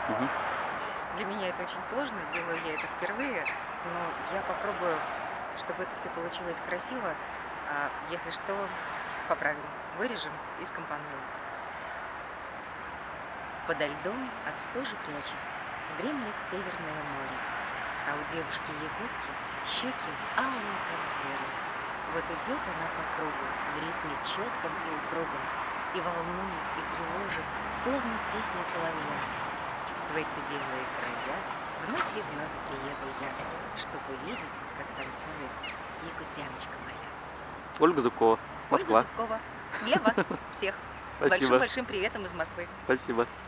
Мгм. Для меня это очень сложно, делаю я это впервые, но я попробую, чтобы это все получилось красиво. Если что, поправим, вырежем и скомпонуем. Подо льдом от стужи прячась, дремлет Северное море, а у девушки-якутки щеки алые, как зоры. Вот идет она по кругу в ритме четком и упругом, и волнует, и тревожит, словно песня соловья. В эти белые края вновь и вновь приеду я, чтобы увидеть, как танцует якутяночка моя. Ольга Зубкова, Ольга Москва. Зубкова. Для вас всех. С Спасибо, большим-большим приветом из Москвы. спасибо.